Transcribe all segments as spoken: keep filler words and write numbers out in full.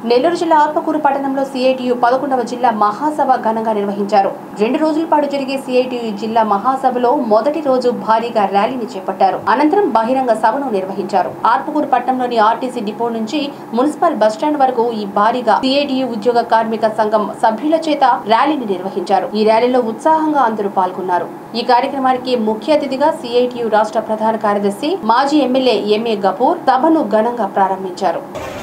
నెల్లూరు జిల్లా ఆత్మకూరు పట్టణంలో సిఐటియు పదకొండవ జిల్లా మహాసభ ఘనంగా నిర్వహించారు. రెండు రోజుల పాటు జరిగే సిఐటియు జిల్లా మహాసభలో మొదటి రోజు భారీగా ర్యాలీని చేపట్టారు. అనంతరం బహిరంగ సభను నిర్వహించారు. ఆత్మకూరు పట్టణంలోని ఆర్టీసీ డిపో నుంచి మున్సిపల్ బస్టాండ్ వరకు ఈ భారీగా సిఐటియు ఉద్యోగ కార్మిక సంఘం సభ్యుల చేత ర్యాలీని నిర్వహించారు. ఈ ర్యాలీలో ఉత్సాహంగా అందరూ పాల్గొన్నారు. ఈ కార్యక్రమానికి ముఖ్య అతిథిగా సిఐటియు రాష్ట్ర ప్రధాన కార్యదర్శి మాజీ ఎమ్మెల్యే ఎంఏ గఫూర్ సభను ఘనంగా ప్రారంభించారు.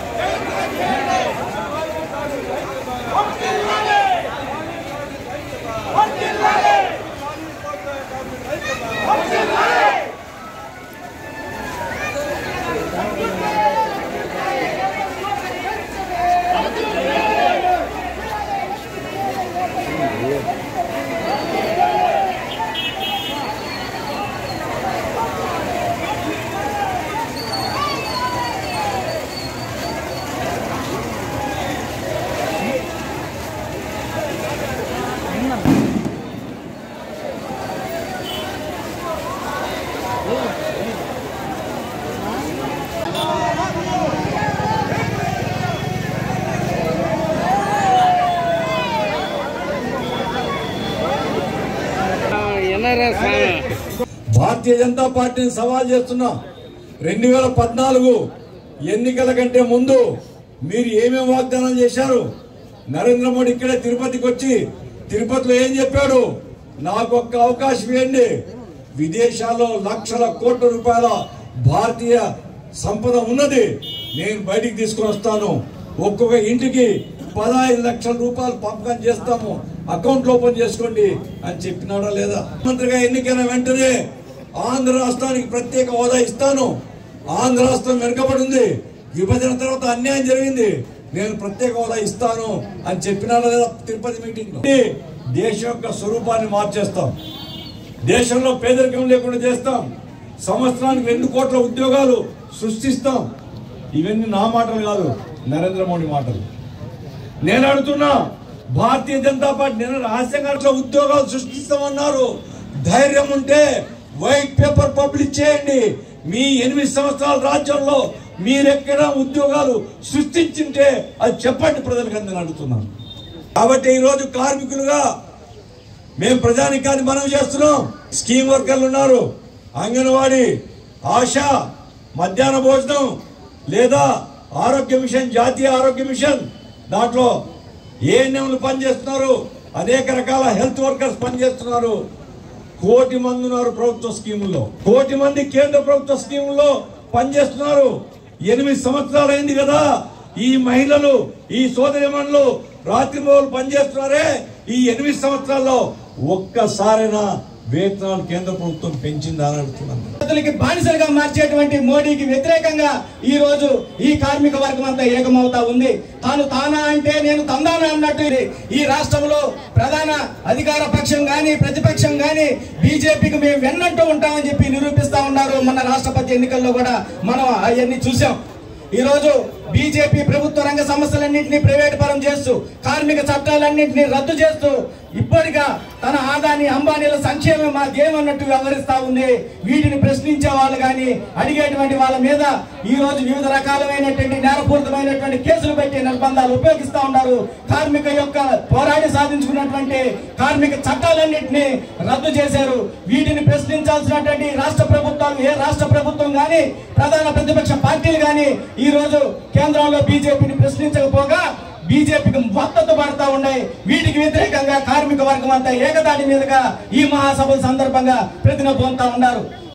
భారతీయ జనతా పార్టీని సవాల్ చేస్తున్నా. రెండు వేల పద్నాలుగు ఎన్నికల కంటే ముందు మీరు ఏమేమి వాగ్దానాలు చేశారు? నరేంద్ర మోడీ ఇక్కడే తిరుపతికి వచ్చి తిరుపతిలో ఏం చెప్పాడు? నాకు ఒక్క అవకాశం ఇవ్వండి, విదేశాల్లో లక్షల కోట్ల రూపాయల భారతీయ సంపద ఉన్నది, నేను బయటికి తీసుకుని వస్తాను, ఒక్కొక్క ఇంటికి పదహైదు లక్షల రూపాయలు పంపకం చేస్తాము, అకౌంట్ ఓపెన్ చేసుకోండి అని చెప్పినాడా లేదా? మంత్రిగా ఎన్నికైన వెంటనే ఆంధ్ర రాష్ట్రానికి ప్రత్యేక హోదా ఇస్తాను, ఆంధ్ర రాష్ట్రం వెనుకబడింది, విభజన తర్వాత అన్యాయం జరిగింది, నేను ప్రత్యేక హోదా ఇస్తాను అని చెప్పినాడా లేదా? తిరుపతి మీటింగ్ లో దేశం యొక్క స్వరూపాన్ని మార్చేస్తాం, దేశంలో పేదరికం లేకుండా చేస్తాం, సంవత్సరానికి రెండు కోట్ల ఉద్యోగాలు సృష్టిస్తాం. ఇవన్నీ నా మాటలు కాదు, నరేంద్ర మోడీ మాటలు. నేను అడుగుతున్నా, భారతీయ జనతా పార్టీ నేను రహస్యంగా ఉద్యోగాలు సృష్టిస్తామన్నారు. ధైర్యం ఉంటే వైట్ పేపర్ పబ్లిష్ చేయండి. మీ ఎనిమిది సంవత్సరాల రాజ్యంలో మీరెక్కడ ఉద్యోగాలు సృష్టించింటే అది చెప్పండి ప్రజలకు అని నేను అడుగుతున్నాను. కాబట్టి ఈరోజు కార్మికులుగా మేము ప్రజానికాన్ని మనం చేస్తున్నాం. స్కీమ్ వర్కర్లు ఉన్నారు, అంగన్వాడీ, ఆశా, మధ్యాహ్న భోజనం లేదా ఆరోగ్య మిషన్, జాతీయ ఆరోగ్య మిషన్, దాంట్లో ఏఎన్ఎంలు పనిచేస్తున్నారు, అనేక రకాల హెల్త్ వర్కర్స్ పనిచేస్తున్నారు. కోటి మంది ఉన్నారు ప్రభుత్వ స్కీముల్లో, కోటి మంది కేంద్ర ప్రభుత్వ స్కీముల్లో పనిచేస్తున్నారు. ఎనిమిది సంవత్సరాలు అయింది కదా, ఈ మహిళలు, ఈ సోదరిమణులు రాత్రి మొదలు పనిచేస్తున్నారే, ఈ ఎనిమిది సంవత్సరాల్లో ఒక్కసారైనా వేతనాలు కేంద్ర ప్రభుత్వం పెంచిందా అని అడుగుతున్నాను. బానిసలుగా మార్చేటువంటి మోడీకి వ్యతిరేకంగా ఈ రోజు ఈ కార్మిక వర్గం అంతా ఏకమవుతా ఉంది. తాను తానా అంటే నేను తందానా అన్నట్టు ఈ రాష్ట్రంలో ప్రధాన అధికార పక్షం గాని ప్రతిపక్షం గాని బీజేపీకి మేము వెన్నంటూ ఉంటామని చెప్పి నిరూపిస్తా ఉన్నారు. మన రాష్ట్రపతి ఎన్నికల్లో కూడా మనం అవన్నీ చూసాం. ఈ రోజు బీజేపీ ప్రభుత్వ రంగ సంస్థలన్నింటినీ ప్రైవేట్ పరం చేస్తూ కార్మిక చట్టాలన్నింటినీ రద్దు చేస్తూ ఇప్పటిగా తన ఆదాని అంబానీల సంక్షేమం మా దేవన్నట్టు వ్యవహరిస్తా ఉంది. వీటిని ప్రశ్నించే వాళ్ళు కానీ అడిగేటువంటి వాళ్ళ మీద ఈ రోజు వివిధ రకాలైనటువంటి నేరపూరితమైనటువంటి కేసులు పెట్టి నిర్బంధాలు ఉపయోగిస్తా ఉన్నారు. కార్మిక యొక్క పోరాడి సాధించుకున్నటువంటి కార్మిక చట్టాలన్నింటినీ రద్దు చేశారు. వీటిని ప్రశ్నించాల్సినటువంటి రాష్ట్ర ప్రభుత్వాలు, ఏ రాష్ట్ర ప్రభుత్వం కానీ ప్రధాన ప్రతిపక్ష పార్టీలు కానీ ఈ రోజు కేంద్రంలో బీజేపీని ప్రశ్నించకపోగా బీజేపీకి మద్దతు పడతా ఉన్నాయి. వీటికి వ్యతిరేకంగా కార్మిక వర్గం అంతా ఏకదాటి మీదుగా ఈ మహాసభల సందర్భంగా ప్రతిన పొందుతా ఉన్నారు.